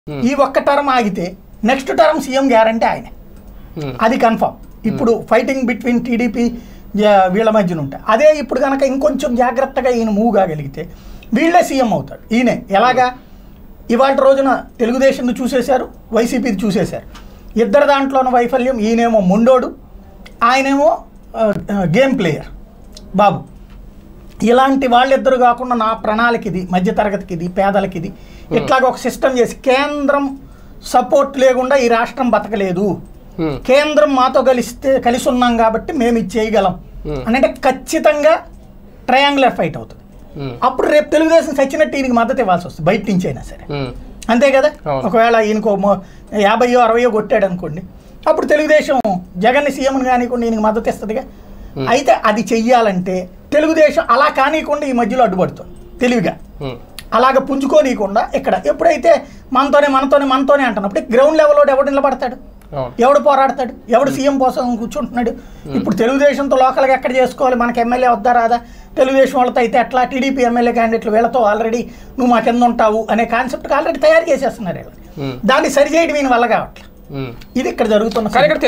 ఈ ఒక్క టర్మ్ ఆగితే నెక్స్ట్ టర్మ్ సీఎం గ్యారంటీ ఆయనే, అది కన్ఫర్మ్. ఇప్పుడు ఫైటింగ్ బిట్వీన్ టీడీపీ వీళ్ళ మధ్యన ఉంటాయి. అదే ఇప్పుడు కనుక ఇంకొంచెం జాగ్రత్తగా ఈయన మూవ్ కాగలిగితే వీళ్ళే సీఎం అవుతాడు. ఈయనే ఎలాగా ఇవాళ రోజున తెలుగుదేశంను చూసేశారు, వైసీపీని చూసేశారు. ఇద్దరు దాంట్లోని వైఫల్యం, ఈయనేమో మొండోడు, ఆయనేమో గేమ్ ప్లేయర్ బాబు. ఇలాంటి వాళ్ళిద్దరు కాకుండా నా ప్రణాళిక ఇది, మధ్యతరగతికి ఇది, పేదలకి ఇది, ఇట్లాగ ఒక సిస్టమ్ చేసి కేంద్రం సపోర్ట్ లేకుండా ఈ రాష్ట్రం బతకలేదు, కేంద్రం మాతో కలిసి ఉన్నాం కాబట్టి మేము ఇది చేయగలం అని అంటే ఖచ్చితంగా ట్రయాంగులర్ ఫైట్ అవుతుంది. అప్పుడు రేపు తెలుగుదేశం సచ్చినట్టు ఈయనకి మద్దతు ఇవ్వాల్సి వస్తుంది, బయట నుంచి అయినా సరే. అంతే కదా. ఒకవేళ ఈయనకు 50-60 కొట్టాడు అనుకోండి, అప్పుడు తెలుగుదేశం జగన్ని సీఎంని కానివ్వండి ఈయనకి మద్దతు ఇస్తుందిగా. అయితే అది చెయ్యాలంటే తెలుగుదేశం అలా కానివ్వకుండా ఈ మధ్యలో అడ్డుపడుతుంది తెలివిగా, అలాగ పుంజుకోనీయకుండా. ఇక్కడ ఎప్పుడైతే మనతోనే అంటున్నప్పుడు గ్రౌండ్ లెవెల్లో ఎవడు నిలబడతాడు, ఎవడు పోరాడతాడు, ఎవడు సీఎం కోసం కూర్చుంటున్నాడు. ఇప్పుడు తెలుగుదేశంతో లోకల్గా ఎక్కడ చేసుకోవాలి, మనకి ఎమ్మెల్యే వద్దా రాదా, తెలుగుదేశం వాళ్ళతో అయితే ఎట్లా, టీడీపీ ఎమ్మెల్యే క్యాండిడేట్లు వీళ్ళతో ఆల్రెడీ నువ్వు మా కింద ఉంటావు అనే కాన్సెప్ట్ ఆల్రెడీ తయారు చేసేస్తున్నారు. దాన్ని సరిచేయడం ఈయన వల్ల కావట్లేదు. ఇది ఇక్కడ జరుగుతున్న